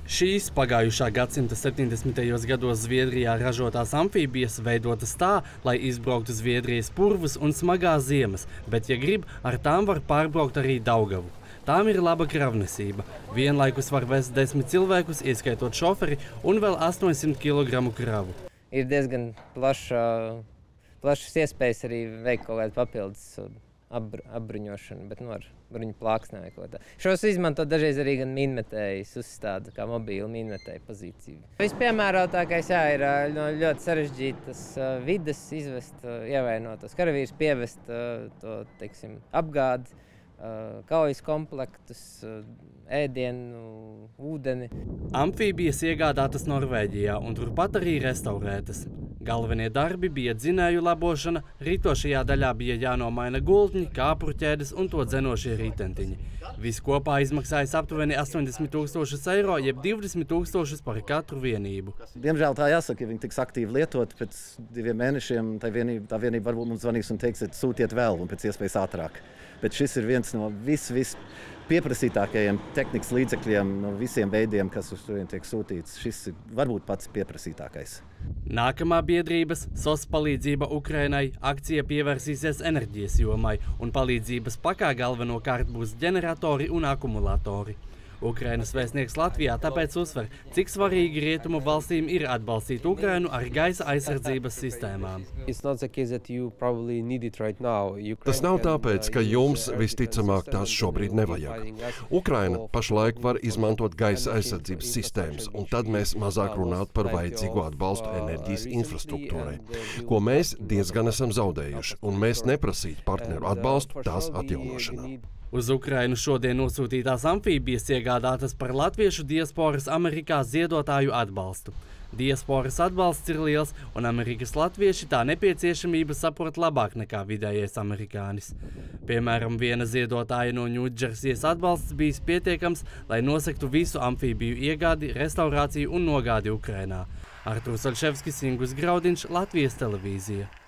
Šīs pagājušā gadsimta 70. gados Zviedrijā ražotās amfībijas veidotas tā, lai izbrauktu Zviedrijas purvus un smagās ziemas, bet, ja grib, ar tām var pārbraukt arī Daugavu. Tām ir laba kravnesība. Vienlaikus var vest 10 cilvēkus, ieskaitot šoferi, un vēl 800 kg kravu. Ir diezgan plašas iespējas arī veikt kaut kādu papildus apbruņošanu, bet ar bruņu plāksnē vai ko tā. Šos izmanto dažreiz arī gan mīnmetējs uzstāda kā mobīlu mīnmetēju pozīciju. Vispiemērotākais ir no ļoti sarežģītas vides izvest ievainotos karavīrus, pievest to, teiksim, apgādi, kaujas komplektus, ēdienu, ūdeni. Amfībijas iegādātas Norvēģijā un turpat arī restaurētas. Galvenie darbi bija dzinēju labošana, ritošajā daļā bija jānomaina gultņi, kāpurķēdes un to dzenošie ritentiņi. Viss kopā izmaksājas aptuveni 80 000 eiro, jeb 20 000 par katru vienību. Diemžēl tā jāsaka, ja viņi tiks aktīvi lietot, pēc 2 mēnešiem tā vienība varbūt mums zvanīs un teiks, sūtiet vēl un pēc iespējas ātrāk. Bet šis ir viens no pieprasītākajiem tehnikas līdzekļiem no visiem veidiem, kas uz turieni tiek sūtīts. Šis ir varbūt pats pieprasītākais. Nākamā biedrības SOS palīdzība Ukrainai akcija pievērsīsies enerģijas jomai, un palīdzības pakā galvenokārt būs ģeneratori un akumulatori. Ukrainas vēstnieks Latvijā tāpēc uzsver, cik svarīgi rietumu valstīm ir atbalstīt Ukrainu ar gaisa aizsardzības sistēmām. Tas nav tāpēc, ka jums visticamāk tās šobrīd nevajag. Ukraina pašlaik var izmantot gaisa aizsardzības sistēmas, un tad mēs mazāk runātu par vajadzīgo atbalstu enerģijas infrastruktūrai, ko mēs diezgan esam zaudējuši, un mēs neprasītu partneru atbalstu tās atjaunošanā. Uz Ukrainu šodien nosūtītās amfībijas iegādātas par latviešu diasporas Amerikā ziedotāju atbalstu. Diasporas atbalsts ir liels, un Amerikas latvieši tā nepieciešamību saprot labāk nekā vidējais amerikānis. Piemēram, viena ziedotāja no Ņūdžersijas atbalsts bijis pietiekams, lai nosektu visu amfībiju iegādi, restaurāciju un nogādi Ukrainā. Artūrs Olševskis, Ingus Graudiņš, Latvijas televīzija.